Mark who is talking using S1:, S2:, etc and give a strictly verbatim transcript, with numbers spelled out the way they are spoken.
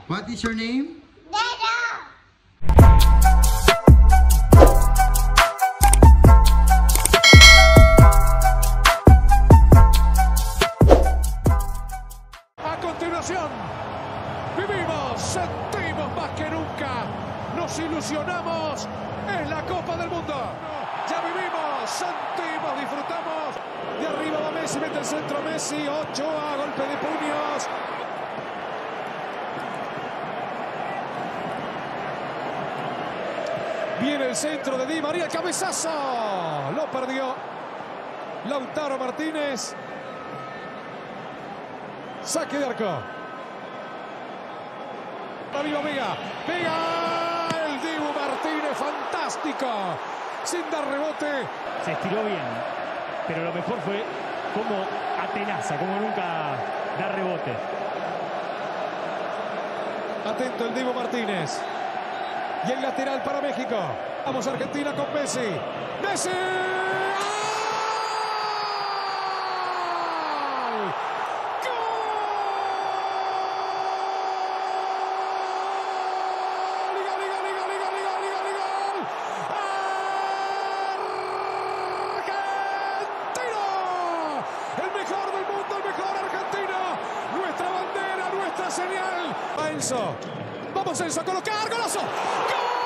S1: What is your name?
S2: A continuación, vivimos, sentimos más que nunca, nos ilusionamos, es la Copa del Mundo. Ya vivimos, sentimos, disfrutamos. De arriba va Messi, mete el centro Messi, Ochoa, golpe de puños. Viene el centro de Di María, el cabezazo. Lo perdió Lautaro Martínez. Saque de arco. Arriba Vega. Vega. El Dibu Martínez, fantástico. Sin dar rebote.
S3: Se estiró bien, pero lo mejor fue como atenaza, como nunca da rebote.
S2: Atento el Dibu Martínez. Y el lateral para México. Vamos a Argentina con Messi. ¡Messi! Señal. Va Enzo. Vamos Enzo a colocar. ¡Golazo! ¡Gol!